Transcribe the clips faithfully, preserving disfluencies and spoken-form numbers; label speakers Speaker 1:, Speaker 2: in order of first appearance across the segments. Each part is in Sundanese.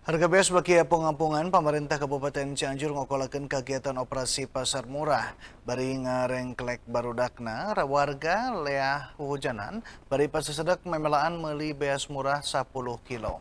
Speaker 1: Harga beas bagi apung-ampungan pemerintah Kabupaten Cianjur ngokolakeun kegiatan operasi pasar murah. Bari ngarengklek barudakna, warga leah hujanan, bari pasasedek memelaan meuli beas murah sepuluh kilo.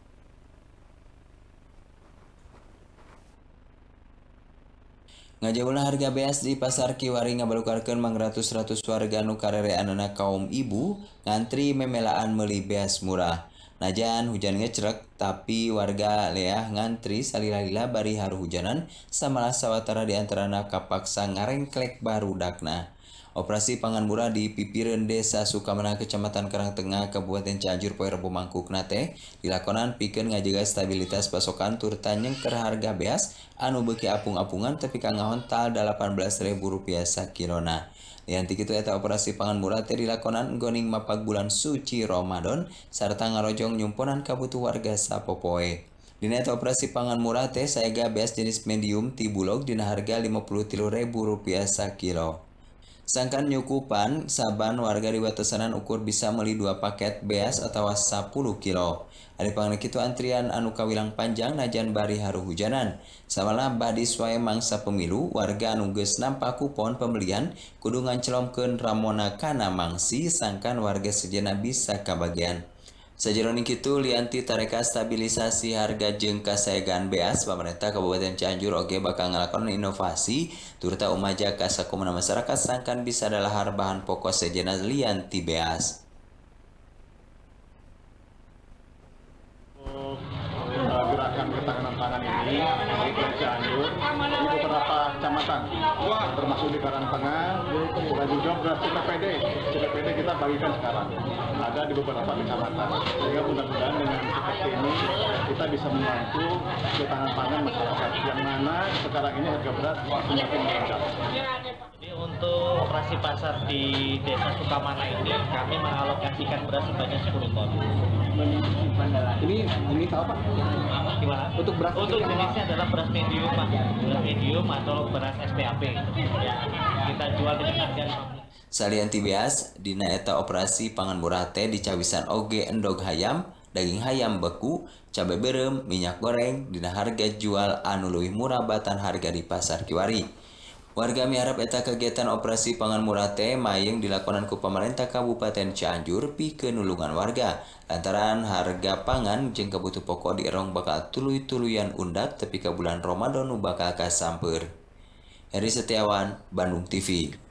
Speaker 2: Ngajaulah harga beas di pasar Kiwari ngabalukarkeun mangratus-ratus warga nu karereanana kaum ibu ngantri memelaan meuli beas murah. Najan hujan ngecrek, tapi warga leah ngantri salila-lila bari haruhujanan samalah sawatara di antarana kapaksa ngarengklek barudakna. Operasi pangan murah di pipireun Desa Sukamana Kecamatan Karangtengah Kabupaten Cianjur poe Rebo mangkukna teh dilakonan pikeun ngajaga stabilitas pasokan turta nyengker harga beas anu beuki apung-apungan tepi ka ngahontal delapan belas ribu rupiah sakilona. Lian ti kitu eta operasi pangan murah teh dilakonan nggoning mapag bulan suci Ramadan sarta ngarojong nyumponan kabutuh warga sapopoe. Dina eta operasi pangan murah teh saega beas jenis medium ti bulog dina harga lima puluh tilu ribu rupiah sakilo. Sangkan nyukupan, saban warga di batasanan ukur bisa meuli dua paket beas atau sepuluh kilo. Ari pangna kitu antrian anu kawilang panjang najan bari haruhujanan. Samalah badi suae mangsa pemilu, warga anu geus nampa kupon pembelian kudu ngancelomkeun ramona kana mangsi sangkan warga sejenna bisa kabagian. Sajeroning kitu lianti tareka stabilisasi harga jeung kasaegaan beas, pemerintah Kabupaten Cianjur oge bakal ngalakonan inovasi turta umaja ka sakumaha masyarakat sangkan bisa dalahar bahan pokok sejenna lianti beas.
Speaker 3: Gerakan ketahanan pangan ini di Cianjur di beberapa kecamatan termasuk di Karangtengah dan juga beras C P P D C P P D kita bagikan sekarang ada di beberapa kecamatan sehingga mudah-mudahan dengan seperti ini kita bisa membantu ketahanan pangan masyarakat yang mana sekarang ini harga beras semakin meningkat.
Speaker 4: Jadi untuk operasi pasar di Desa Sukamana ini kami mengalokasikan beras sebanyak sepuluh ton.
Speaker 3: Ini ini apa?
Speaker 4: Gimana?
Speaker 3: Untuk beras
Speaker 4: untuk jenisnya adalah beras medium, Pak. Beras medium atau beras S P A P. Ya, kita jual dengan harga lima puluh.
Speaker 2: Salianti beas dina eta operasi pangan murah teh dicawisan oge endog hayam, daging hayam beku, cabai berem, minyak goreng dina harga jual anu leuwih murah batan harga di pasar Kiwari. Warga miharap eta kegiatan operasi pangan murah teh mayeng dilakonan ku pemerintah Kabupaten Cianjur pikeun nulungan warga lantaran harga pangan jeung kebutuh pokok di erong bakal tuluy-tuluyan undak tepi ka bulan Ramadan nu bakal kasampeur. Heri Setiawan, Bandung T V.